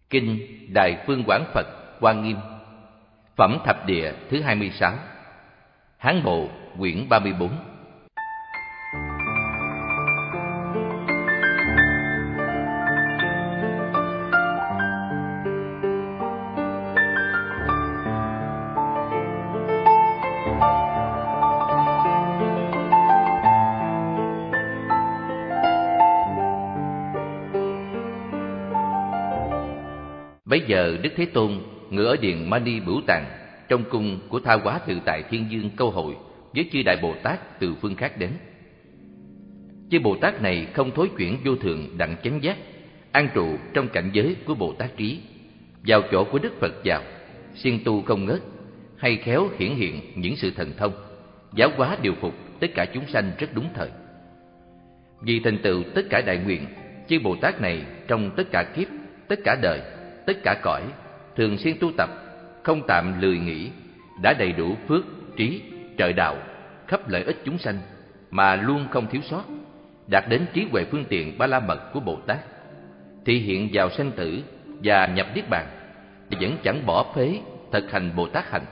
Kinh Đại Phương Quán Phật Hoa Nghiêm, Phẩm Thập Địa thứ 26, Hán Bộ, quyển 34. Bấy giờ Đức Thế Tôn ngự ở điện Mani Bửu Tạng, trong cung của Tha Hóa Tự Tại Thiên Dương câu hội với chư Đại Bồ Tát từ phương khác đến. Chư Bồ Tát này không thối chuyển vô thường đặng chánh giác, an trụ trong cảnh giới của Bồ Tát trí, vào chỗ của Đức Phật vào, siêng tu không ngớt, hay khéo hiển hiện những sự thần thông, giáo hóa điều phục tất cả chúng sanh rất đúng thời. Vì thành tựu tất cả đại nguyện, chư Bồ Tát này trong tất cả kiếp, tất cả đời, tất cả cõi, thường xuyên tu tập, không tạm lười nghỉ, đã đầy đủ phước, trí, trợ đạo, khắp lợi ích chúng sanh, mà luôn không thiếu sót, đạt đến trí huệ phương tiện ba la mật của Bồ Tát, thị hiện vào sanh tử và nhập niết bàn, vẫn chẳng bỏ phế thực hành Bồ Tát hành.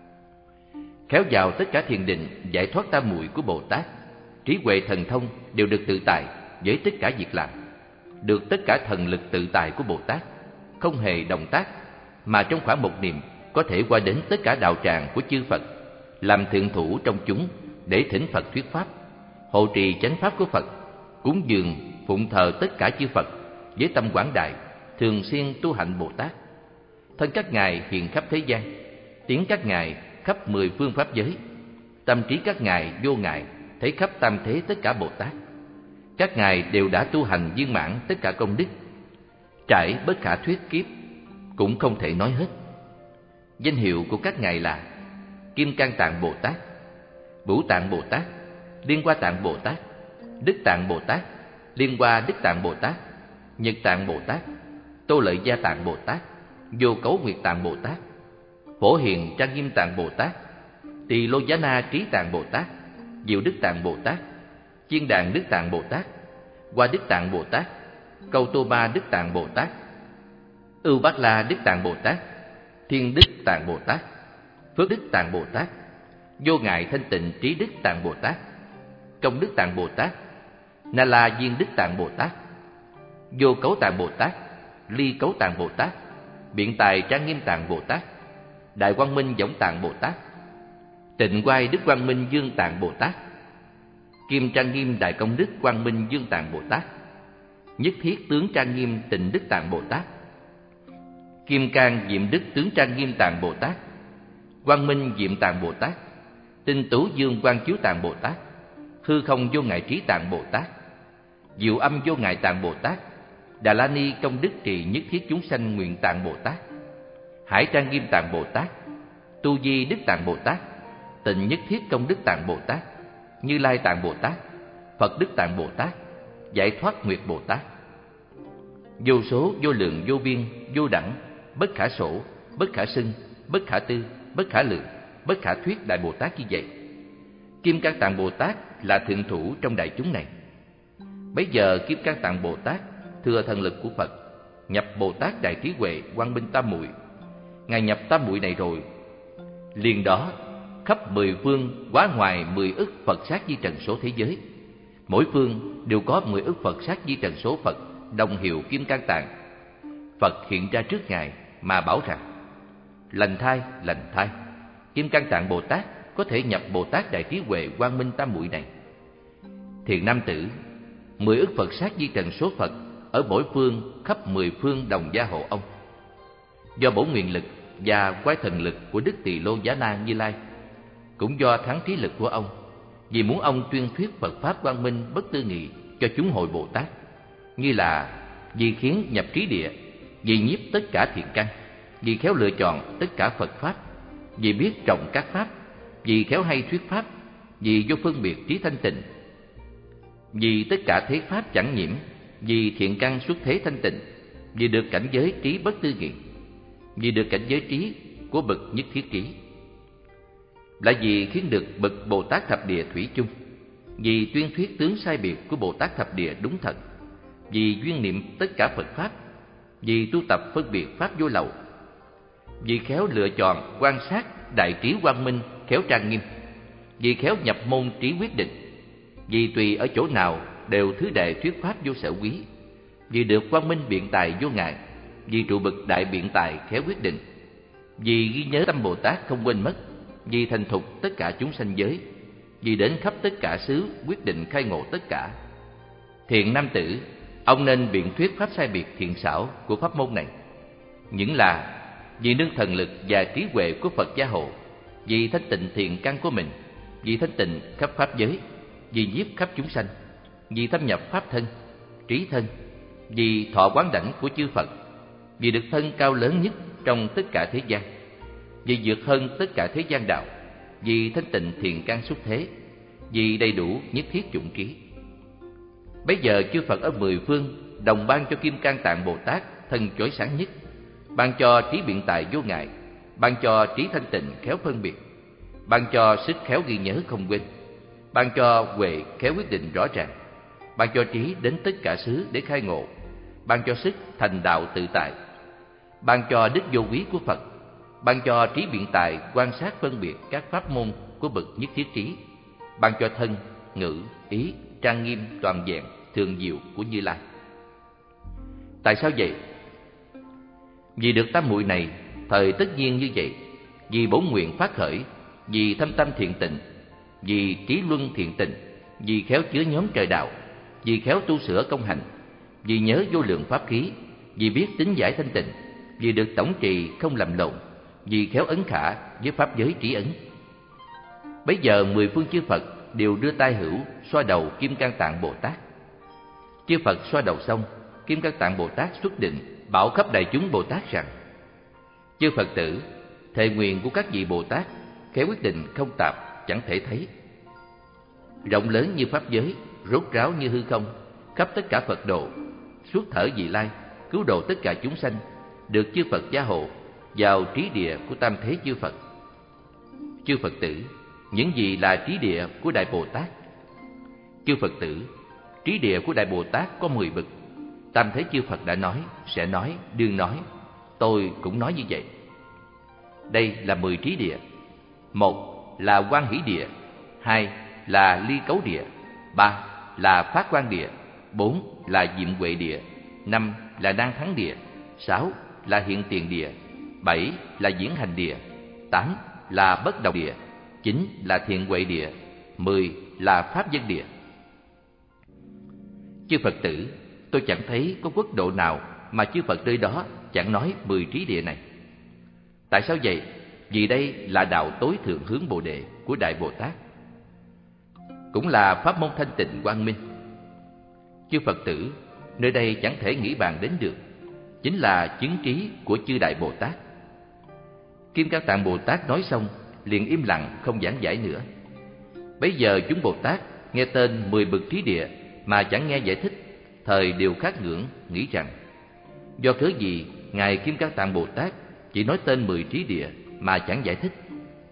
Khéo vào tất cả thiền định giải thoát tam muội của Bồ Tát, trí huệ thần thông đều được tự tại với tất cả việc làm, được tất cả thần lực tự tại của Bồ Tát, không hề động tác, mà trong khoảng một niệm có thể qua đến tất cả đạo tràng của chư Phật, làm thượng thủ trong chúng để thỉnh Phật thuyết pháp, hộ trì chánh pháp của Phật, cúng dường phụng thờ tất cả chư Phật với tâm quảng đại, thường xuyên tu hạnh Bồ Tát. Thân các ngài hiện khắp thế gian, tiếng các ngài khắp 10 phương pháp giới, tâm trí các ngài vô ngại, thấy khắp tam thế tất cả Bồ Tát. Các ngài đều đã tu hành viên mãn tất cả công đức, trải bất khả thuyết kiếp, cũng không thể nói hết. Danh hiệu của các ngài là Kim Cang Tạng Bồ Tát, Bửu Tạng Bồ Tát, Liên Hoa Tạng Bồ Tát, Đức Tạng Bồ Tát, Liên Hoa Đức Tạng Bồ Tát, Nhật Tạng Bồ Tát, Tô Lợi Gia Tạng Bồ Tát, Vô Cấu Nguyệt Tạng Bồ Tát, Phổ Hiền Trang Nghiêm Tạng Bồ Tát, Tỳ Lô Giá Na Trí Tạng Bồ Tát, Diệu Đức Tạng Bồ Tát, Chiên Đàn Đức Tạng Bồ Tát, Hoa Đức Tạng Bồ Tát, Câu Tô Ma Đức Tạng Bồ Tát, Ưu Bát La Đức Tạng Bồ Tát, Thiên Đức Tạng Bồ Tát, Phước Đức Tạng Bồ Tát, Vô Ngại Thanh Tịnh Trí Đức Tạng Bồ Tát, Công Đức Tạng Bồ Tát, Na La Diên Đức Tạng Bồ Tát, Vô Cấu Tạng Bồ Tát, Ly Cấu Tạng Bồ Tát, Biện Tài Trang Nghiêm Tạng Bồ Tát, Đại Quang Minh Võng Tạng Bồ Tát, Tịnh Quang Đức Quang Minh Dương Tạng Bồ Tát, Kim Trang Nghiêm Đại Công Đức Quang Minh Dương Tạng Bồ Tát, Nhất Thiết Tướng Trang Nghiêm Tịnh Đức Tạng Bồ Tát, Kim Cang Diệm Đức Tướng Trang Nghiêm Tạng Bồ Tát, Quang Minh Diệm Tạng Bồ Tát, Tinh Tú Dương Quang Chiếu Tạng Bồ Tát, Hư Không Vô Ngại Trí Tạng Bồ Tát, Diệu Âm Vô Ngại Tạng Bồ Tát, Đà La Ni Công Đức Trì Nhất Thiết Chúng Sanh Nguyện Tạng Bồ Tát, Hải Trang Nghiêm Tạng Bồ Tát, Tu Di Đức Tạng Bồ Tát, Tịnh Nhất Thiết Công Đức Tạng Bồ Tát, Như Lai Tạng Bồ Tát, Phật Đức Tạng Bồ Tát, Giải Thoát Nguyệt Bồ Tát. Vô số, vô lượng, vô biên, vô đẳng, bất khả sổ, bất khả xưng, bất khả tư, bất khả lượng, bất khả thuyết Đại Bồ Tát như vậy. Kim Cang Tạng Bồ Tát là thượng thủ trong đại chúng này. Bấy giờ Kim Cang Tạng Bồ Tát thừa thần lực của Phật, nhập Bồ Tát đại trí huệ quang minh tam muội. Ngài nhập tam muội này rồi, liền đó khắp 10 phương quá ngoài 10 ức Phật sát di trần số thế giới, mỗi phương đều có 10 ức Phật sát di trần số Phật đồng hiệu Kim Cang Tạng. Phật hiện ra trước ngài mà bảo rằng: lành thai, Kim Cang Tạng Bồ Tát có thể nhập Bồ Tát đại trí huệ quang minh tam muội này. Thiện nam tử, 10 ức Phật sát di trần số Phật ở mỗi phương khắp 10 phương đồng gia hộ ông. Do bổn nguyện lực và quái thần lực của Đức Tỳ Lô Giá Na Như Lai, cũng do thắng trí lực của ông, vì muốn ông tuyên thuyết Phật pháp quang minh bất tư nghị cho chúng hội Bồ Tát, như là vì khiến nhập trí địa, vì nhiếp tất cả thiện căn, vì khéo lựa chọn tất cả Phật pháp, vì biết trọng các pháp, vì khéo hay thuyết pháp, vì vô phân biệt trí thanh tịnh, vì tất cả thế pháp chẳng nhiễm, vì thiện căn xuất thế thanh tịnh, vì được cảnh giới trí bất tư nghị, vì được cảnh giới trí của bậc nhất thiết trí, là vì khiến được bậc Bồ Tát thập địa thủy chung, vì tuyên thuyết tướng sai biệt của Bồ Tát thập địa đúng thật, vì duyên niệm tất cả Phật pháp, vì tu tập phân biệt pháp vô lậu, vì khéo lựa chọn quan sát đại trí quang minh khéo trang nghiêm, vì khéo nhập môn trí quyết định, vì tùy ở chỗ nào đều thứ đệ thuyết pháp vô sở quý, vì được quang minh biện tài vô ngại, vì trụ bậc đại biện tài khéo quyết định, vì ghi nhớ tâm Bồ Tát không quên mất, vì thành thục tất cả chúng sanh giới, vì đến khắp tất cả xứ quyết định khai ngộ tất cả. Thiện nam tử, ông nên biện thuyết pháp sai biệt thiện xảo của pháp môn này, những là vì nương thần lực và trí huệ của Phật gia hộ, vì thanh tịnh thiện căn của mình, vì thanh tịnh khắp pháp giới, vì nhiếp khắp chúng sanh, vì thâm nhập pháp thân, trí thân, vì thọ quán đảnh của chư Phật, vì được thân cao lớn nhất trong tất cả thế gian, vì vượt hơn tất cả thế gian đạo, vì thanh tịnh thiện căn xuất thế, vì đầy đủ nhất thiết chủng trí. Bấy giờ chư Phật ở mười phương đồng ban cho Kim Cang Tạng Bồ Tát thân chói sáng nhất, ban cho trí biện tài vô ngại, ban cho trí thanh tịnh khéo phân biệt, ban cho sức khéo ghi nhớ không quên, ban cho huệ khéo quyết định rõ ràng, ban cho trí đến tất cả xứ để khai ngộ, ban cho sức thành đạo tự tại, ban cho đức vô quý của Phật, ban cho trí biện tài quan sát phân biệt các pháp môn của bậc nhất thiết trí, ban cho thân, ngữ, ý trang nghiêm toàn vẹn thường diệu của Như Lai. Tại sao vậy? Vì được tam muội này, thời tất nhiên như vậy, vì bổn nguyện phát khởi, vì thâm tâm thiện tịnh, vì trí luân thiện tịnh, vì khéo chứa nhóm trời đạo, vì khéo tu sửa công hành, vì nhớ vô lượng pháp khí, vì biết tính giải thanh tịnh, vì được tổng trì không lầm lộn, vì khéo ấn khả với pháp giới trí ấn. Bấy giờ mười phương chư Phật đều đưa tay hữu xoa đầu Kim Cang Tạng Bồ Tát. Chư Phật xoa đầu xong, Kim Cang Tạng Bồ Tát xuất định bảo khắp đại chúng Bồ Tát rằng: chư Phật tử, thệ nguyện của các vị Bồ Tát khéo quyết định không tạp, chẳng thể thấy, rộng lớn như pháp giới, rốt ráo như hư không, khắp tất cả Phật độ, suốt thở vị lai, cứu độ tất cả chúng sanh, được chư Phật gia hộ vào trí địa của tam thế chư Phật. Chư Phật tử, những gì là trí địa của Đại Bồ Tát? Chư Phật tử, trí địa của Đại Bồ Tát có 10 bậc. Tam thế chư Phật đã nói, sẽ nói, đương nói, tôi cũng nói như vậy. Đây là 10 trí địa. 1 là Quan Hỷ địa, 2 là Ly Cấu địa, 3 là Phát Quan địa, 4 là Diệm Huệ địa, 5 là Nan Thắng địa, 6 là Hiện Tiền địa, 7 là Diễn Hành địa, 8 là Bất Động địa, 9 là Thiện Huệ địa, 10 là Pháp Dân địa. Chư Phật tử, tôi chẳng thấy có quốc độ nào mà chư Phật nơi đó chẳng nói 10 trí địa này. Tại sao vậy? Vì đây là đạo tối thượng hướng Bồ đề của Đại Bồ Tát, cũng là pháp môn thanh tịnh quang minh. Chư Phật tử, nơi đây chẳng thể nghĩ bàn đến được, chính là chứng trí của chư Đại Bồ Tát. Kim Cang Tạng Bồ Tát nói xong, liền im lặng không giảng giải nữa. Bấy giờ chúng Bồ Tát nghe tên 10 bậc trí địa mà chẳng nghe giải thích, thời đều khát ngưỡng, nghĩ rằng: do cớ gì Ngài Kim Cang Tạng Bồ Tát chỉ nói tên 10 trí địa mà chẳng giải thích?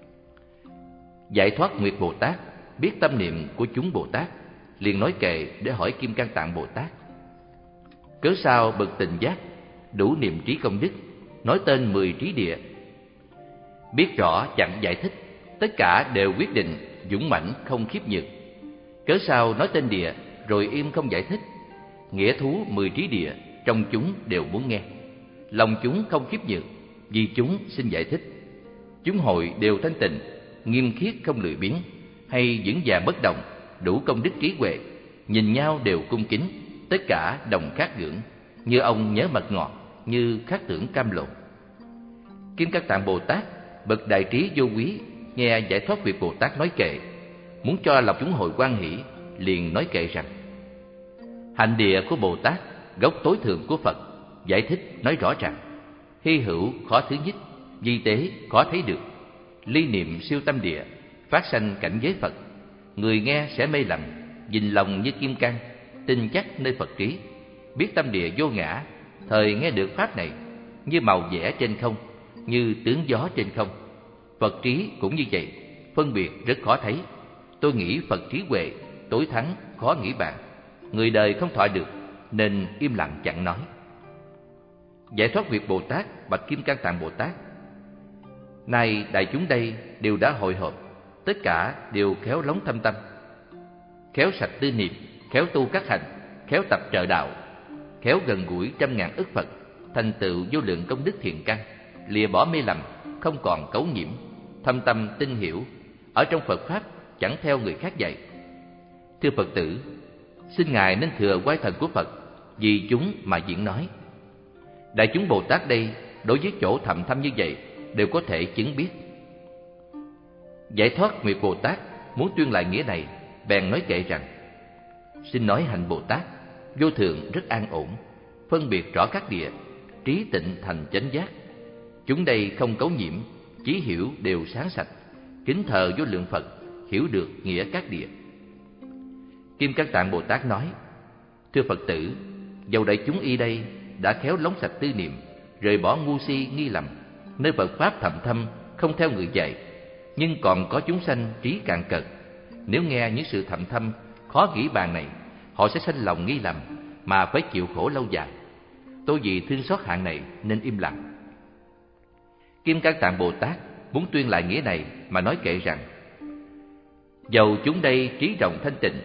Giải thoát Nguyệt Bồ Tát biết tâm niệm của chúng Bồ Tát, liền nói kệ để hỏi Kim Cang Tạng Bồ Tát: cớ sao bậc Tình Giác đủ niệm trí công đức nói tên 10 trí địa? Biết rõ chẳng giải thích, tất cả đều quyết định dũng mãnh không khiếp nhược. Cớ sao nói tên địa rồi im không giải thích? Nghĩa thú 10 trí địa trong chúng đều muốn nghe, lòng chúng không khiếp nhược, vì chúng xin giải thích. Chúng hội đều thanh tịnh, nghiêm khiết không lười biếng, hay vững vàng bất động, đủ công đức trí huệ, nhìn nhau đều cung kính, tất cả đồng khát ngưỡng, như ông nhớ mật ngọt, như khát tưởng cam lồ. Kim Cang Tạng Bồ Tát bậc đại trí vô quý nghe Giải thoát Nguyệt Bồ Tát nói kệ, muốn cho lòng chúng hội hoan hỷ, liền nói kệ rằng: hành địa của Bồ Tát, gốc tối thượng của Phật, giải thích nói rõ ràng, hy hữu khó thứ nhất, vi tế khó thấy được, ly niệm siêu tâm địa, phát sanh cảnh giới Phật. Người nghe sẽ mê lầm, nhìn lòng như kim cang, tin chắc nơi Phật trí, biết tâm địa vô ngã. Thời nghe được pháp này, như màu vẽ trên không, như tướng gió trên không. Phật trí cũng như vậy, phân biệt rất khó thấy. Tôi nghĩ Phật trí huệ tối thắng, khó nghĩ bàn. Người đời không thọ được, nên im lặng chẳng nói. Giải thoát Nguyệt Bồ Tát bạch Kim Cang Tạng Bồ Tát: nay đại chúng đây đều đã hội họp, tất cả đều khéo lóng thâm tâm, khéo sạch tư niệm, khéo tu các hành, khéo tập trợ đạo, khéo gần gũi trăm ngàn ức Phật, thành tựu vô lượng công đức thiện căn, lìa bỏ mê lầm, không còn cấu nhiễm, thâm tâm tinh hiểu, ở trong Phật pháp chẳng theo người khác dạy. Thưa Phật tử, xin Ngài nên thừa oai thần của Phật vì chúng mà diễn nói. Đại chúng Bồ Tát đây đối với chỗ thầm thâm như vậy đều có thể chứng biết. Giải thoát Nguyệt Bồ Tát muốn tuyên lại nghĩa này, bèn nói kệ rằng: xin nói hạnh Bồ Tát vô thượng rất an ổn, phân biệt rõ các địa, trí tịnh thành chánh giác. Chúng đây không cấu nhiễm, chí hiểu đều sáng sạch, kính thờ vô lượng Phật, hiểu được nghĩa các địa. Kim Cang Tạng Bồ Tát nói: thưa Phật tử, dầu đại chúng y đây đã khéo lóng sạch tư niệm, rời bỏ ngu si nghi lầm, nơi Phật pháp thầm thâm không theo người dạy, nhưng còn có chúng sanh trí cạn cợt. Nếu nghe những sự thầm thâm khó nghĩ bàn này, họ sẽ sanh lòng nghi lầm mà phải chịu khổ lâu dài. Tôi vì thương xót hạng này nên im lặng. Kim Cang Tạng Bồ Tát muốn tuyên lại nghĩa này mà nói kệ rằng: dầu chúng đây trí rộng thanh tịnh,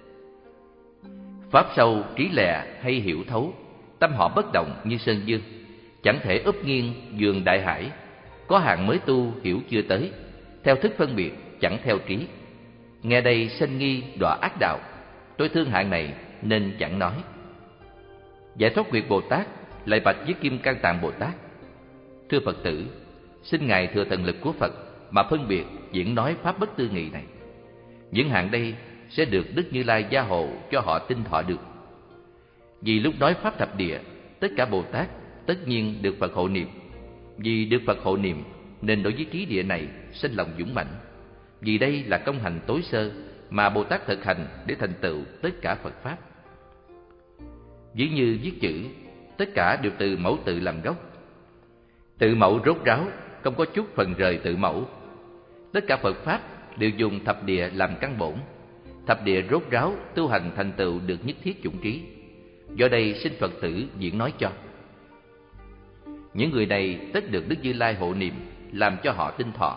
pháp sâu trí lè hay hiểu thấu, tâm họ bất động như sơn dương, chẳng thể úp nghiêng giường đại hải. Có hạng mới tu hiểu chưa tới, theo thức phân biệt chẳng theo trí. Nghe đây sanh nghi đọa ác đạo, tôi thương hạng này nên chẳng nói. Giải thoát Nguyệt Bồ Tát lại bạch với Kim Cang Tạng Bồ Tát: thưa Phật tử, xin Ngài thừa thần lực của Phật mà phân biệt diễn nói pháp bất tư nghị này. Những hạng đây sẽ được Đức Như Lai gia hộ cho họ tin thọ được. Vì lúc nói pháp thập địa, tất cả Bồ Tát tất nhiên được Phật hộ niệm. Vì được Phật hộ niệm nên đối với trí địa này sinh lòng dũng mãnh. Vì đây là công hành tối sơ mà Bồ Tát thực hành để thành tựu tất cả Phật pháp. Ví như viết chữ, tất cả đều từ mẫu tự làm gốc. Tự mẫu rốt ráo, không có chút phần rời tự mẫu. Tất cả Phật pháp đều dùng thập địa làm căn bổn. Thập địa rốt ráo tu hành thành tựu được nhất thiết chủng trí. Do đây xin Phật tử diễn nói cho. Những người này tất được Đức Như Lai hộ niệm, làm cho họ tin thọ.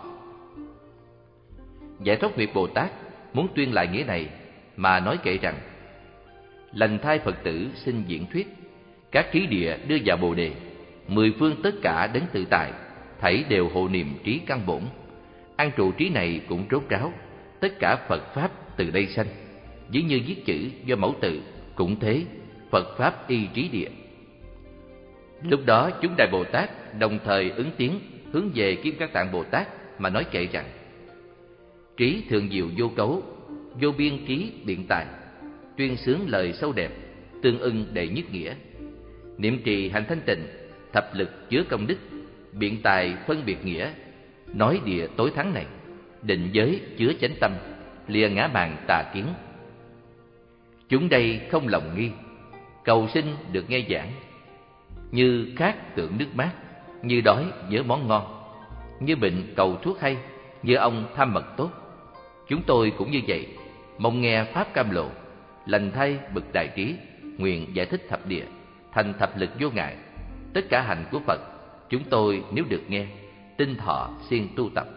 Giải thoát Nguyệt Bồ Tát muốn tuyên lại nghĩa này mà nói kệ rằng: lành thai Phật tử xin diễn thuyết, các trí địa đưa vào Bồ đề, mười phương tất cả đến tự tại, thảy đều hộ niệm trí căn bổn. An trụ trí này cũng rốt ráo, tất cả Phật pháp từ đây sanh. Ví như viết chữ do mẫu tự, cũng thế, Phật pháp y trí địa. Lúc đó chúng Đại Bồ Tát đồng thời ứng tiếng hướng về Kim Cang Tạng Bồ Tát mà nói kệ rằng: trí thượng diệu vô cấu, vô biên trí biện tài, tuyên xướng lời sâu đẹp, tương ưng đệ nhất nghĩa. Niệm trì hành thanh tịnh, thập lực chứa công đức, biện tài phân biệt nghĩa, nói địa tối thắng này, định giới chứa chánh tâm, lìa ngã mạn tà kiến. Chúng đây không lòng nghi, cầu xin được nghe giảng. Như khát tưởng nước mát, như đói nhớ món ngon, như bệnh cầu thuốc hay, như ông tham mật tốt. Chúng tôi cũng như vậy, mong nghe pháp cam lộ, lành thay bậc đại trí, nguyện giải thích thập địa, thành thập lực vô ngại. Tất cả hành của Phật, chúng tôi nếu được nghe, tinh thọ siêng tu tập.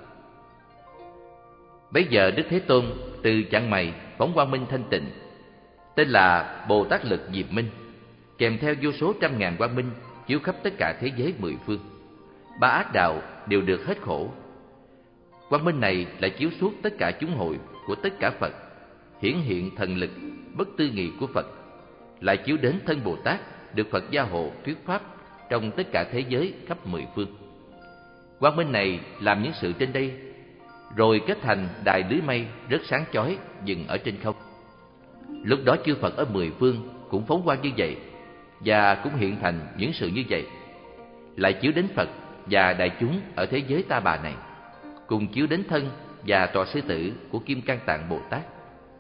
Bấy giờ Đức Thế Tôn từ chạng mày phóng quang minh thanh tịnh, tên là Bồ Tát Lực Diệp Minh, kèm theo vô số trăm ngàn quang minh chiếu khắp tất cả thế giới mười phương. Ba ác đạo đều được hết khổ. Quang minh này lại chiếu suốt tất cả chúng hội của tất cả Phật, hiển hiện thần lực bất tư nghị của Phật, lại chiếu đến thân Bồ Tát được Phật gia hộ thuyết pháp trong tất cả thế giới khắp mười phương. Quang minh này làm những sự trên đây, rồi kết thành đài lưới mây rất sáng chói dừng ở trên không. Lúc đó chư Phật ở mười phương cũng phóng quang như vậy, và cũng hiện thành những sự như vậy, lại chiếu đến Phật và đại chúng ở thế giới ta bà này, cùng chiếu đến thân và tọa sư tử của Kim Cang Tạng Bồ Tát.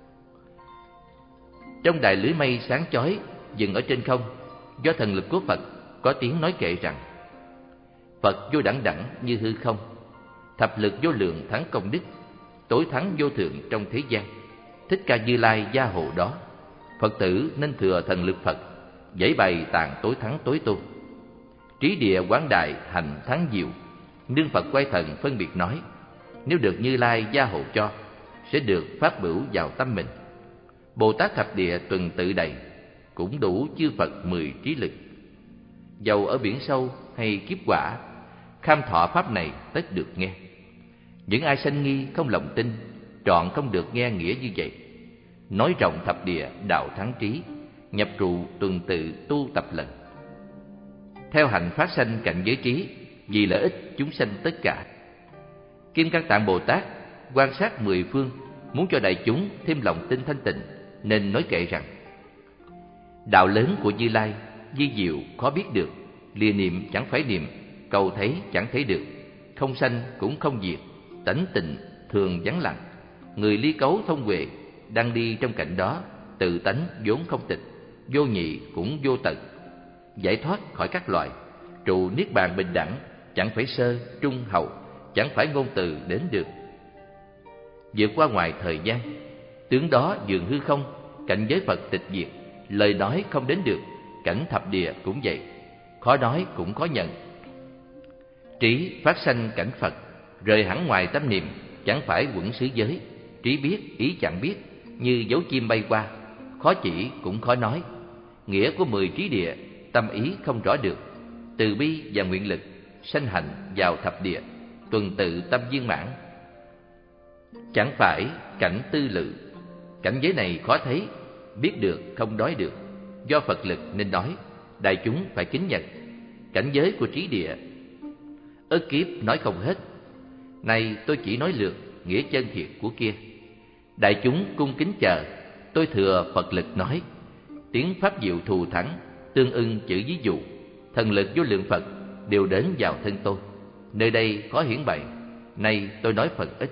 Trong đài lưới mây sáng chói dừng ở trên không, do thần lực của Phật có tiếng nói kệ rằng: Phật vô đẳng đẳng như hư không, thập lực vô lượng thắng công đức, tối thắng vô thượng trong thế gian. Thích Ca Như Lai gia hộ đó, Phật tử nên thừa thần lực Phật, giảng bày tạng tối thắng tối tu. Trí địa quán đại hành thắng diệu. Nương Phật quay thần phân biệt nói, nếu được Như Lai gia hộ cho, sẽ được pháp bửu vào tâm mình. Bồ Tát thập địa tuần tự đầy, cũng đủ chư Phật 10 trí lực. Dầu ở biển sâu hay kiếp quả, kham thọ pháp này tất được nghe. Những ai sanh nghi không lòng tin, trọn không được nghe nghĩa như vậy. Nói rộng thập địa đạo thắng trí, nhập trụ tuần tự tu tập lần. Theo hành phát sanh cảnh giới trí, vì lợi ích chúng sanh tất cả. Kim Cang Tạng Bồ Tát quan sát 10 phương, muốn cho đại chúng thêm lòng tin thanh tịnh, nên nói kệ rằng: đạo lớn của Như Lai vi diệu khó biết được, lìa niệm chẳng phải niệm, cầu thấy chẳng thấy được, không sanh cũng không diệt, tánh tịnh thường vắng lặng. Người ly cấu thông huệ, đang đi trong cảnh đó, tự tánh vốn không tịch, vô nhị cũng vô tận, giải thoát khỏi các loại, trụ niết bàn bình đẳng, chẳng phải sơ trung hậu, chẳng phải ngôn từ đến được. Vượt qua ngoài thời gian, tướng đó dường hư không, cảnh giới Phật tịch diệt, lời nói không đến được, cảnh thập địa cũng vậy, khó nói cũng khó nhận. Trí phát sanh cảnh Phật, rời hẳn ngoài tâm niệm, chẳng phải quẩn xứ giới. Trí biết ý chẳng biết, như dấu chim bay qua, khó chỉ cũng khó nói. Nghĩa của 10 trí địa, tâm ý không rõ được. Từ bi và nguyện lực, sanh hạnh vào thập địa, tuần tự tâm viên mãn. Chẳng phải cảnh tư lự, cảnh giới này khó thấy, biết được không nói được. Do Phật lực nên nói, đại chúng phải kính nhận. Cảnh giới của trí địa, ức kiếp nói không hết. Này tôi chỉ nói lược nghĩa chân thiệt của kia. Đại chúng cung kính chờ, tôi thừa Phật lực nói. Tiếng pháp diệu thù thắng, tương ưng chữ ví dụ. Thần lực vô lượng Phật đều đến vào thân tôi. Nơi đây có hiển bày, nay tôi nói phần ít.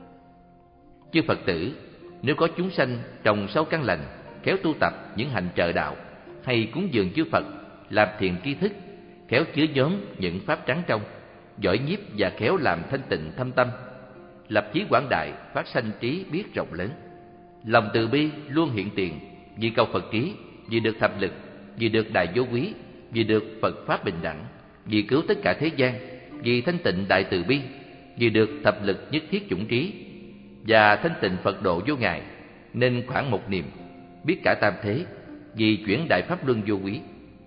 Chư Phật tử, nếu có chúng sanh trồng sâu căn lành, khéo tu tập những hành trợ đạo, hay cúng dường chư Phật, làm thiền tri thức, khéo chứa nhóm những pháp trắng trong, giỏi nhiếp và khéo làm thanh tịnh thâm tâm, lập chí quảng đại, phát sanh trí biết rộng lớn. Lòng từ bi luôn hiện tiền, vì cầu Phật trí, vì được thập lực, vì được đại vô quý, vì được Phật pháp bình đẳng, vì cứu tất cả thế gian, vì thanh tịnh đại từ bi, vì được thập lực nhất thiết chủng trí, và thanh tịnh Phật độ vô ngại, nên khoảng một niệm, biết cả tam thế, vì chuyển đại pháp luân vô quý.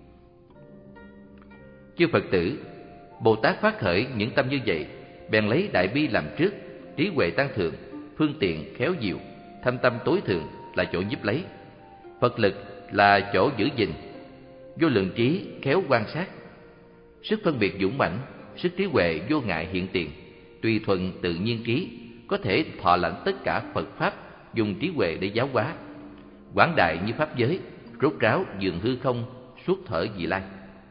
Chư Phật tử, Bồ Tát phát khởi những tâm như vậy, bèn lấy đại bi làm trước, trí huệ tăng thượng, phương tiện khéo diệu, thâm tâm tối thượng là chỗ nhiếp lấy, Phật lực là chỗ giữ gìn, vô lượng trí khéo quan sát, sức phân biệt dũng mãnh, sức trí huệ vô ngại hiện tiền, tùy thuận tự nhiên trí, có thể thọ lãnh tất cả Phật pháp, dùng trí huệ để giáo hóa, quảng đại như pháp giới, rốt ráo dường hư không, suốt thở vị lai.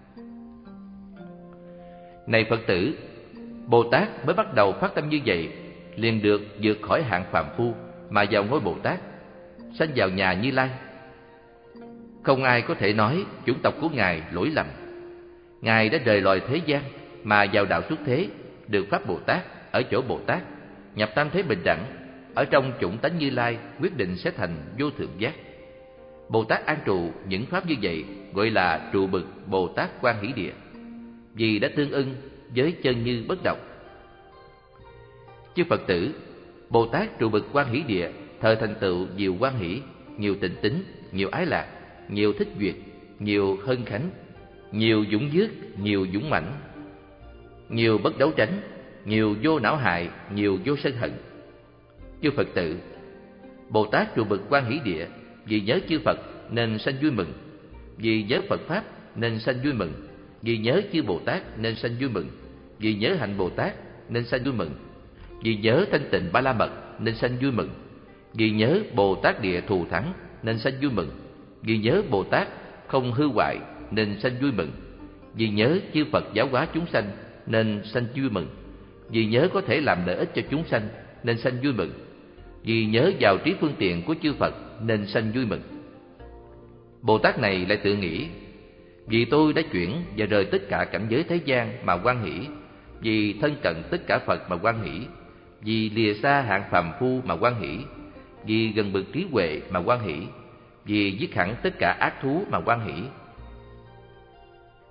Này Phật tử, Bồ Tát mới bắt đầu phát tâm như vậy, liền được vượt khỏi hạng phàm phu mà vào ngôi Bồ Tát, sanh vào nhà Như Lai. Không ai có thể nói chủng tộc của Ngài lỗi lầm. Ngài đã rời loài thế gian mà vào đạo xuất thế, được pháp Bồ Tát ở chỗ Bồ Tát, nhập tam thế bình đẳng, ở trong chủng tánh Như Lai quyết định sẽ thành vô thượng giác. Bồ Tát an trụ những pháp như vậy gọi là trụ bực Bồ Tát Quan Hỷ Địa, vì đã tương ưng với chân như bất động. Chư Phật tử, Bồ Tát trụ bực Quan Hỷ Địa thời thành tựu nhiều quan hỷ, nhiều tịnh tính, nhiều ái lạc, nhiều thích duyệt, nhiều hân khánh, nhiều dũng dước, nhiều dũng mãnh, nhiều bất đấu tránh, nhiều vô não hại, nhiều vô sân hận. Chư Phật tử, Bồ Tát trụ bực Quan Hỷ Địa vì nhớ chư Phật nên sanh vui mừng, vì nhớ Phật pháp nên sanh vui mừng, vì nhớ chư Bồ Tát nên sanh vui mừng, vì nhớ hạnh Bồ Tát nên sanh vui mừng, vì nhớ thanh tịnh Ba La Mật nên sanh vui mừng, vì nhớ Bồ Tát Địa thù thắng nên sanh vui mừng, vì nhớ Bồ Tát không hư hoại nên sanh vui mừng, vì nhớ chư Phật giáo hóa chúng sanh nên sanh vui mừng, vì nhớ có thể làm lợi ích cho chúng sanh nên sanh vui mừng, vì nhớ vào trí phương tiện của chư Phật nên sanh vui mừng. Bồ Tát này lại tự nghĩ: vì tôi đã chuyển và rời tất cả cảnh giới thế gian mà hoan hỷ, vì thân cận tất cả Phật mà hoan hỷ, vì lìa xa hạng phàm phu mà hoan hỷ, vì gần bực trí huệ mà hoan hỷ, vì giết hẳn tất cả ác thú mà hoan hỷ.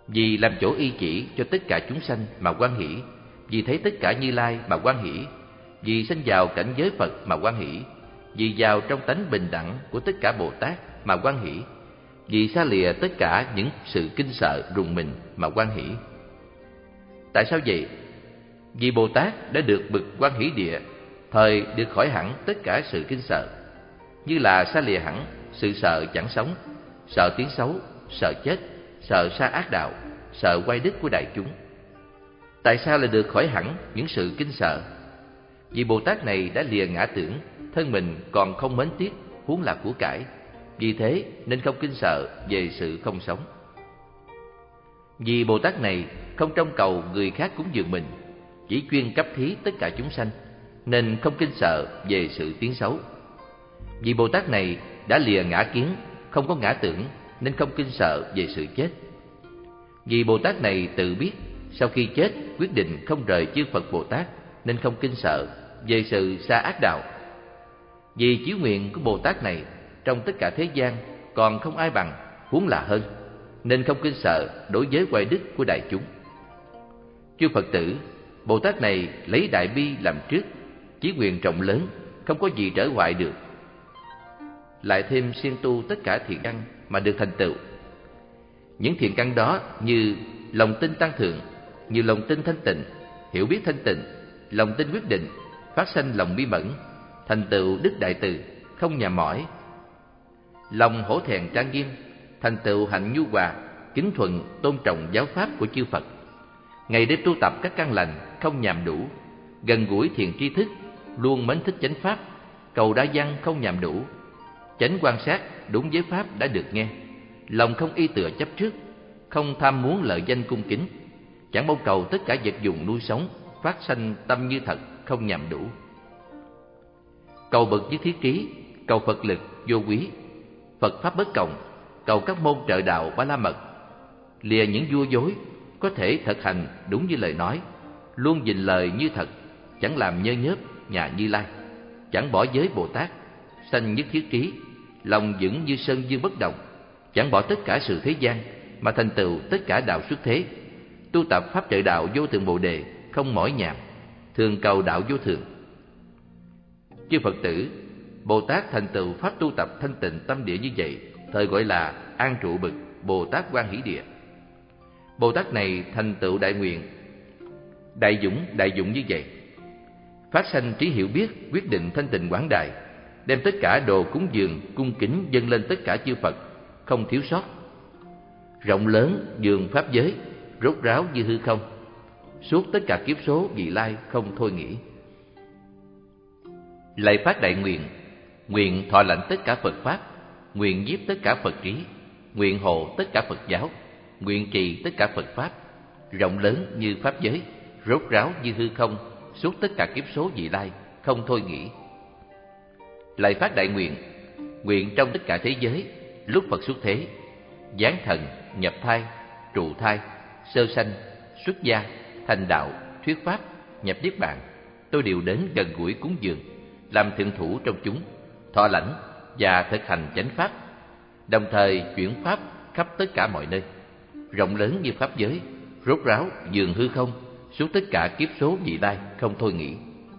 vì làm chỗ y chỉ cho tất cả chúng sanh mà hoan hỷ, vì thấy tất cả Như Lai mà hoan hỷ, vì sanh vào cảnh giới Phật mà hoan hỷ, vì vào trong tánh bình đẳng của tất cả Bồ Tát mà hoan hỷ, vì xa lìa tất cả những sự kinh sợ rùng mình mà hoan hỷ. Tại sao vậy? Vì Bồ Tát đã được bậc hoan hỷ địa, thời được khỏi hẳn tất cả sự kinh sợ, như là xa lìa hẳn sự sợ chẳng sống, sợ tiếng xấu, sợ chết, sợ sa ác đạo, sợ oai đức của đại chúng. Tại sao lại được khỏi hẳn những sự kinh sợ? Vì Bồ Tát này đã lìa ngã tưởng, thân mình còn không mến tiếc, huống là của cải. Vì thế nên không kinh sợ về sự không sống. Vì Bồ Tát này không trông cầu người khác cúng dường mình, chỉ chuyên cấp thí tất cả chúng sanh, nên không kinh sợ về sự tiếng xấu. Vì Bồ Tát này đã lìa ngã kiến, không có ngã tưởng, nên không kinh sợ về sự chết. Vì Bồ Tát này tự biết sau khi chết quyết định không rời chư Phật Bồ Tát, nên không kinh sợ về sự sa ác đạo. Vì chí nguyện của Bồ Tát này trong tất cả thế gian còn không ai bằng, huống là hơn, nên không kinh sợ đối với oai đức của đại chúng. Chư Phật tử, Bồ Tát này lấy đại bi làm trước, chí nguyện rộng lớn, không có gì trở hoại được. Lại thêm siêng tu tất cả thiện căn mà được thành tựu. Những thiện căn đó như lòng tin tăng thượng, như lòng tin thanh tịnh, hiểu biết thanh tịnh, lòng tin quyết định, phát sanh lòng bi mẫn, thành tựu đức đại từ, không nhàm mỏi, lòng hổ thẹn trang nghiêm, thành tựu hạnh nhu hòa, kính thuận tôn trọng giáo pháp của chư Phật, ngày đêm tu tập các căn lành, không nhàm đủ, gần gũi thiền tri thức, luôn mến thích chánh pháp, cầu đa văn không nhàm đủ, chánh quan sát đúng với pháp đã được nghe, lòng không y tựa chấp trước, không tham muốn lợi danh cung kính, chẳng mong cầu tất cả vật dụng nuôi sống, phát sanh tâm như thật, không nhàm đủ. Cầu bậc với thiết trí, cầu Phật lực vô quý, Phật pháp bất cộng, cầu các môn trợ đạo Ba La Mật, lìa những vua dối, có thể thực hành đúng như lời nói, luôn gìn lời như thật, chẳng làm nhơ nhớp nhà Như Lai, chẳng bỏ giới Bồ Tát, sanh nhất thiết trí, lòng vững như sơn dương bất động, chẳng bỏ tất cả sự thế gian mà thành tựu tất cả đạo xuất thế, tu tập pháp trợ đạo vô thượng Bồ Đề, không mỏi nhàm, thường cầu đạo vô thượng. Chư Phật tử, Bồ Tát thành tựu pháp tu tập thanh tịnh tâm địa như vậy, thời gọi là an trụ bậc Bồ Tát Hoan Hỷ Địa. Bồ Tát này thành tựu đại nguyện, đại dũng như vậy, phát sanh trí hiểu biết, quyết định thanh tịnh quảng đại, đem tất cả đồ cúng dường cung kính dâng lên tất cả chư Phật, không thiếu sót, rộng lớn dường pháp giới, rốt ráo như hư không, suốt tất cả kiếp số vị lai không thôi nghỉ. Lại phát đại nguyện, nguyện thọ lãnh tất cả Phật pháp, nguyện nhiếp tất cả Phật trí, nguyện hộ tất cả Phật giáo, nguyện trì tất cả Phật pháp, rộng lớn như pháp giới, rốt ráo như hư không, suốt tất cả kiếp số vị lai không thôi nghỉ. Lại phát đại nguyện, nguyện trong tất cả thế giới, lúc Phật xuất thế, giáng thần, nhập thai, trụ thai, sơ sanh, xuất gia, thành đạo, thuyết pháp, nhập niết bàn, tôi đều đến gần gũi cúng dường, làm thượng thủ trong chúng, thọ lãnh và thực hành chánh pháp, đồng thời chuyển pháp khắp tất cả mọi nơi, rộng lớn như pháp giới, rốt ráo dường hư không, suốt tất cả kiếp số vị lai không thôi nghỉ.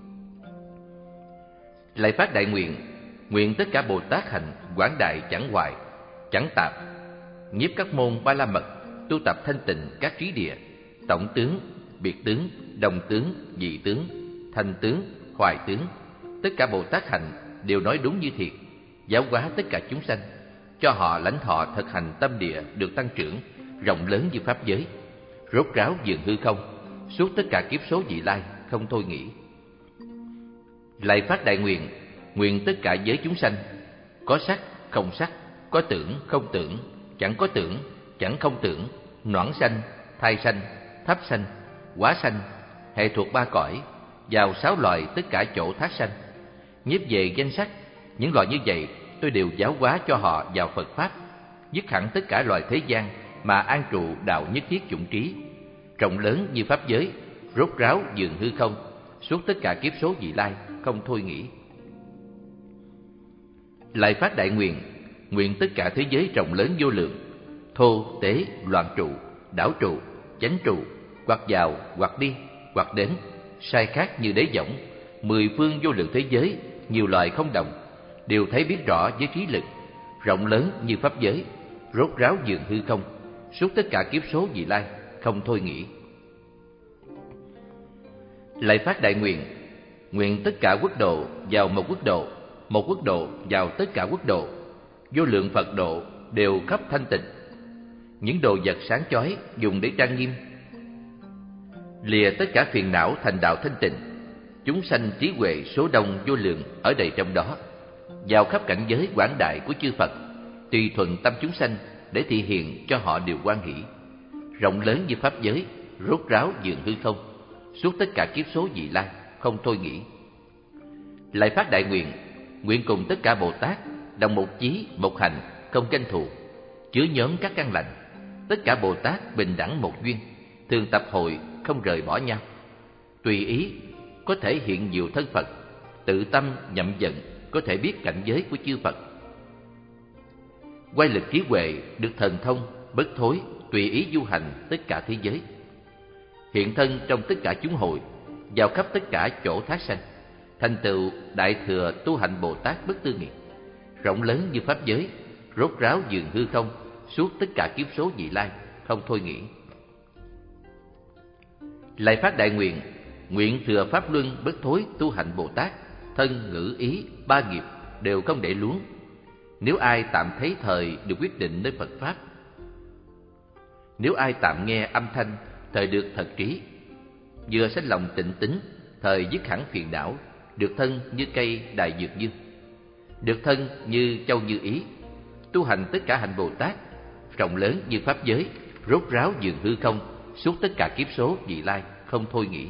Lại phát đại nguyện, nguyện tất cả Bồ Tát hành quảng đại chẳng hoại, chẳng tạp, nhiếp các môn Ba La Mật, tu tập thanh tịnh các trí địa, tổng tướng, biệt tướng, đồng tướng, dị tướng, thành tướng, hoài tướng, tất cả Bồ Tát hành đều nói đúng như thiệt, giáo hóa tất cả chúng sanh, cho họ lãnh thọ thực hành tâm địa được tăng trưởng, rộng lớn như pháp giới, rốt ráo dường hư không, suốt tất cả kiếp số vị lai không thôi nghỉ. Lại phát đại nguyện, nguyện tất cả giới chúng sanh, có sắc, không sắc, có tưởng, không tưởng, chẳng có tưởng, chẳng không tưởng, noãn sanh, thai sanh, thấp sanh, hóa sanh, hệ thuộc ba cõi, vào 6 loài tất cả chỗ thác sanh, nhiếp về danh sắc, những loài như vậy tôi đều giáo hóa cho họ vào Phật pháp, dứt hẳn tất cả loài thế gian mà an trụ đạo nhất thiết chủng trí, rộng lớn như pháp giới, rốt ráo dường hư không, suốt tất cả kiếp số vị lai không thôi nghỉ. Lại phát đại nguyện, nguyện tất cả thế giới rộng lớn vô lượng, thô tế loạn trụ, đảo trụ, chánh trụ, hoặc vào, hoặc đi, hoặc đến, sai khác như đế võng, mười phương vô lượng thế giới, nhiều loài không đồng, đều thấy biết rõ với trí lực, rộng lớn như pháp giới, rốt ráo dường hư không, suốt tất cả kiếp số vị lai, không thôi nghĩ. Lại phát đại nguyện, nguyện tất cả quốc độ vào một quốc độ vào tất cả quốc độ, vô lượng Phật độ đều khắp thanh tịnh. Những đồ vật sáng chói dùng để trang nghiêm, lìa tất cả phiền não thành đạo thanh tịnh. Chúng sanh trí huệ số đông vô lượng ở đầy trong đó, vào khắp cảnh giới quảng đại của chư Phật, tùy thuận tâm chúng sanh để thị hiện cho họ điều hoan hỷ, rộng lớn như pháp giới, rốt ráo dường hư không, suốt tất cả kiếp số vị lai, không thôi nghĩ. Lại phát đại nguyện, nguyện cùng tất cả Bồ Tát đồng một chí, một hành, không tranh thù, chứa nhóm các căn lành. Tất cả Bồ Tát bình đẳng một duyên, thường tập hội, không rời bỏ nhau. Tùy ý có thể hiện nhiều thân Phật, tự tâm nhậm vận có thể biết cảnh giới của chư Phật. Quay lực trí huệ được thần thông, bất thối, tùy ý du hành tất cả thế giới. Hiện thân trong tất cả chúng hội, vào khắp tất cả chỗ thác sanh, thành tựu đại thừa tu hành Bồ Tát bất tư nghị, rộng lớn như pháp giới, rốt ráo dường hư không, suốt tất cả kiếp số vị lai, không thôi nghĩ. Lại phát đại nguyện, nguyện thừa pháp luân bất thối tu hành Bồ Tát, thân ngữ ý ba nghiệp đều không để luống. Nếu ai tạm thấy thời được quyết định nơi Phật pháp, nếu ai tạm nghe âm thanh thời được thật trí, vừa sanh lòng tịnh tín, thời dứt hẳn phiền não, được thân như cây đại dược dương, được thân như châu như ý, tu hành tất cả hạnh Bồ Tát, rộng lớn như pháp giới, rốt ráo dường hư không, suốt tất cả kiếp số vị lai, không thôi nghĩ.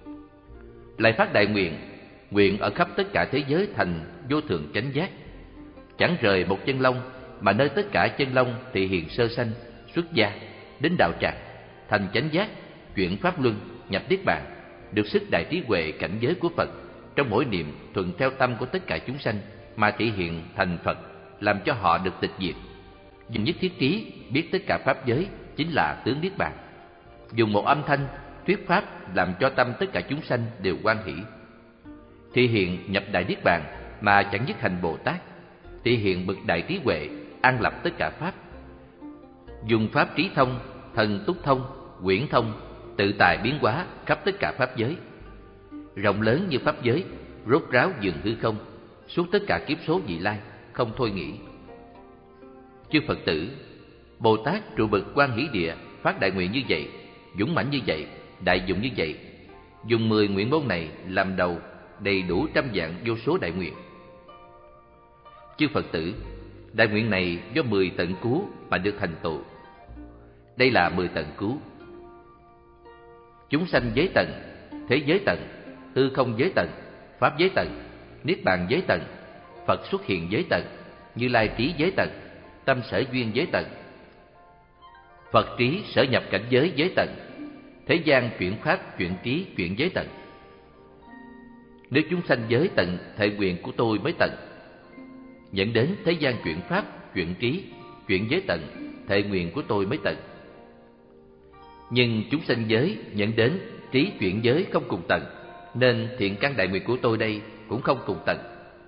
Lại phát đại nguyện, nguyện ở khắp tất cả thế giới thành vô thượng chánh giác, chẳng rời một chân lông, mà nơi tất cả chân lông thị hiện sơ sanh, xuất gia, đến đạo tràng, thành chánh giác, chuyển pháp luân, nhập niết bàn, được sức đại trí huệ cảnh giới của Phật, trong mỗi niệm thuận theo tâm của tất cả chúng sanh mà thị hiện thành Phật, làm cho họ được tịch diệt. Dùng nhất thiết trí biết tất cả pháp giới chính là tướng niết bàn. Dùng một âm thanh thuyết pháp làm cho tâm tất cả chúng sanh đều hoan hỷ. Thị hiện nhập đại niết bàn mà chẳng dứt hành Bồ Tát, thị hiện bậc đại trí huệ, an lập tất cả pháp. Dùng pháp trí thông, thần túc thông, quyển thông, tự tài biến hóa khắp tất cả pháp giới, rộng lớn như pháp giới, rốt ráo dường hư không, suốt tất cả kiếp số vị lai, không thôi nghĩ. Chư Phật tử, Bồ Tát trụ bậc Quan Hỷ Địa phát đại nguyện như vậy, dũng mãnh như vậy, đại dụng như vậy, dùng 10 nguyện môn này làm đầu, đầy đủ trăm vạn vô số đại nguyện. Chư Phật tử, đại nguyện này do 10 tận cứu mà được thành tựu. Đây là 10 tận cứu: chúng sanh giới tận, thế giới tận, hư không giới tận, pháp giới tận, niết bàn giới tận, Phật xuất hiện giới tận, Như Lai trí giới tận, tâm sở duyên giới tận, Phật trí sở nhập cảnh giới giới tận, thế gian chuyển pháp chuyển trí chuyển giới tận. Nếu chúng sanh giới tận, thệ nguyện của tôi mới tận. Dẫn đến thế gian chuyển pháp chuyển trí chuyển giới tận, thệ nguyện của tôi mới tận. Nhưng chúng sanh giới dẫn đến trí chuyển giới không cùng tận, nên thiện căn đại nguyện của tôi đây cũng không cùng tận.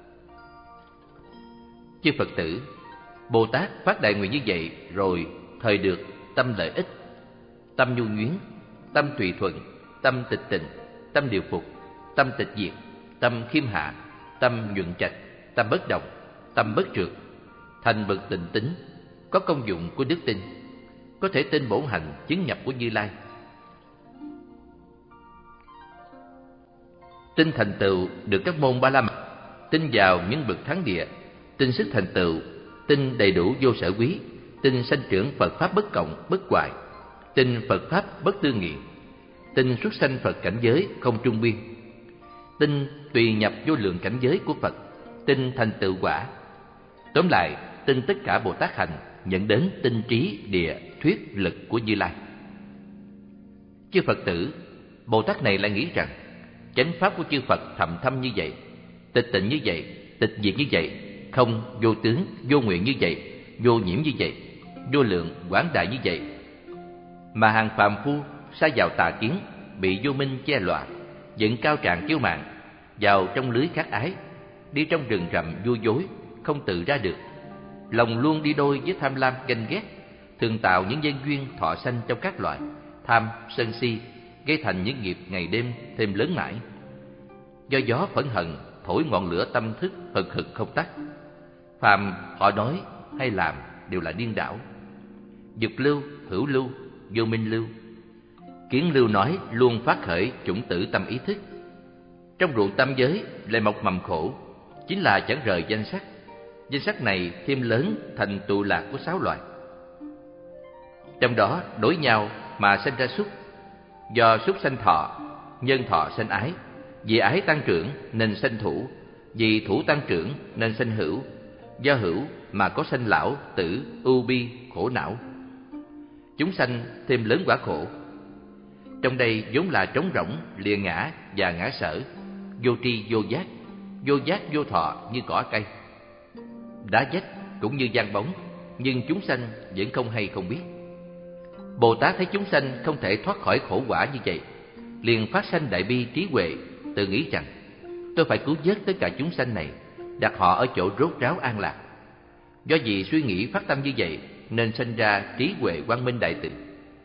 Chư Phật tử, Bồ Tát phát đại nguyện như vậy rồi thời được tâm lợi ích, tâm nhu nhuyến, tâm tùy thuận, tâm tịch tịnh, tâm điều phục, tâm tịch diệt, tâm khiêm hạ, tâm nhuận trạch, tâm bất động, tâm bất trượt, thành bậc tịnh tín, có công dụng của đức tin, có thể tin bổn hành chứng nhập của Như Lai. Tin thành tựu được các môn Ba La Mật, tin vào những bậc thắng địa, tin sức thành tựu, tin đầy đủ vô sở quý, tin sanh trưởng Phật pháp bất cộng bất hoại, tin Phật pháp bất tư nghị, tin xuất sanh Phật cảnh giới không trung biên, tin tùy nhập vô lượng cảnh giới của Phật, tin thành tựu quả. Tóm lại, tin tất cả Bồ Tát hành dẫn đến tinh trí địa thuyết lực của Như Lai. Chư Phật tử, Bồ Tát này lại nghĩ rằng chánh pháp của chư Phật thầm thâm như vậy, tịch tịnh như vậy, tịch diệt như vậy, không vô tướng, vô nguyện như vậy, vô nhiễm như vậy, vô lượng quảng đại như vậy. Mà hàng phàm phu sa vào tà kiến, bị vô minh che lọa, dựng cao tràng kiêu mạn, vào trong lưới khát ái, đi trong rừng rậm vui dối, không tự ra được. Lòng luôn đi đôi với tham lam ganh ghét, thường tạo những nhân duyên thọ sanh trong các loại tham, sân si, gây thành những nghiệp ngày đêm thêm lớn mãi. Do gió phẫn hận thổi ngọn lửa tâm thức hừng hực không tắt. Phàm họ nói hay làm đều là điên đảo. Dục lưu, hữu lưu, vô minh lưu. Kiến lưu nói luôn phát khởi chủng tử tâm ý thức. Trong ruộng tâm giới lại mọc mầm khổ, chính là chẳng rời danh sắc. Danh sắc này thêm lớn thành tụ lạc của 6 loài. Trong đó đối nhau mà sinh ra súc. Do súc sanh thọ, nhân thọ sanh ái. Vì ái tăng trưởng nên sanh thủ, vì thủ tăng trưởng nên sanh hữu. Do hữu mà có sanh lão, tử, ưu bi, khổ não. Chúng sanh thêm lớn quả khổ. Trong đây vốn là trống rỗng, lìa ngã và ngã sở, vô tri vô giác vô thọ như cỏ cây. Đá vách cũng như giăng bóng, nhưng chúng sanh vẫn không hay không biết. Bồ Tát thấy chúng sanh không thể thoát khỏi khổ quả như vậy, liền phát sanh đại bi trí huệ, tự nghĩ rằng tôi phải cứu vớt tất cả chúng sanh này, đặt họ ở chỗ rốt ráo an lạc. Do vì suy nghĩ phát tâm như vậy nên sinh ra trí huệ quang minh đại từ.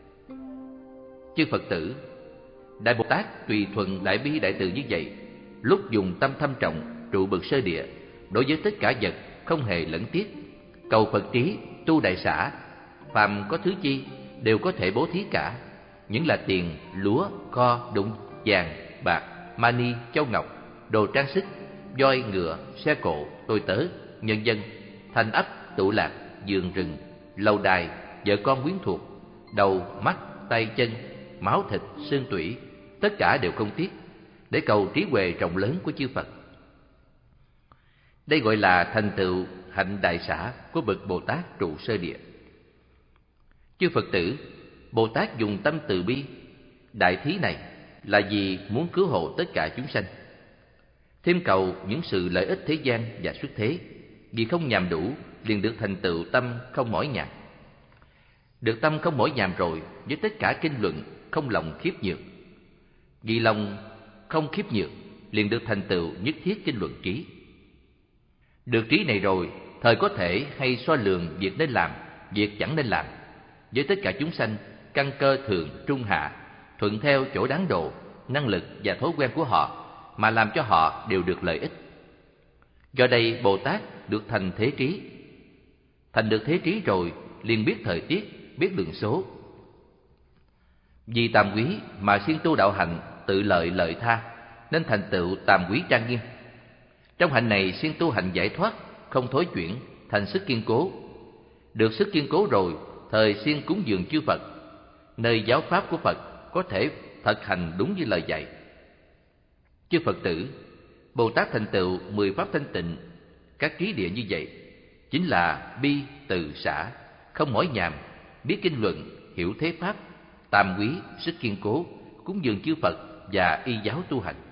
Chư Phật tử, Đại Bồ Tát tùy thuận đại bi đại từ như vậy, lúc dùng tâm thâm trọng trụ bậc sơ địa, đối với tất cả vật không hề lẫn tiếc, cầu Phật trí, tu đại xả, phàm có thứ chi đều có thể bố thí cả, những là tiền, lúa, kho, đụng, vàng, bạc, mani, châu ngọc, đồ trang sức, voi, ngựa, xe cộ, tôi tớ, nhân dân, thành ấp, tụ lạc, vườn rừng, lâu đài, vợ con quyến thuộc, đầu, mắt, tay chân, máu thịt, xương tủy, tất cả đều không tiếc, để cầu trí huệ rộng lớn của chư Phật. Đây gọi là thành tựu hạnh đại xả của bậc Bồ Tát trụ sơ địa. Chư Phật tử, Bồ Tát dùng tâm từ bi, đại thí này là vì muốn cứu hộ tất cả chúng sanh, thêm cầu những sự lợi ích thế gian và xuất thế, vì không nhàm đủ liền được thành tựu tâm không mỏi nhàm. Được tâm không mỏi nhàm rồi, với tất cả kinh luận không lòng khiếp nhược. Vì lòng không khiếp nhược liền được thành tựu nhất thiết kinh luận trí. Được trí này rồi, thời có thể hay so lường việc nên làm, việc chẳng nên làm, với tất cả chúng sanh, căn cơ thường trung hạ, thuận theo chỗ đáng độ, năng lực và thói quen của họ, mà làm cho họ đều được lợi ích. Do đây Bồ Tát được thành thế trí. Thành được thế trí rồi, liền biết thời tiết, biết lượng số. Vì tàm quý mà siêng tu đạo hạnh, tự lợi lợi tha, nên thành tựu tàm quý trang nghiêm. Trong hạnh này siêng tu hạnh giải thoát, không thối chuyển, thành sức kiên cố. Được sức kiên cố rồi, thời siêng cúng dường chư Phật, nơi giáo pháp của Phật có thể thực hành đúng như lời dạy. Chư Phật tử, Bồ Tát thành tựu 10 pháp thanh tịnh, các trí địa như vậy, chính là bi, từ, xả, không mỏi nhàm, biết kinh luận, hiểu thế pháp, tam quý, sức kiên cố, cúng dường chư Phật và y giáo tu hành.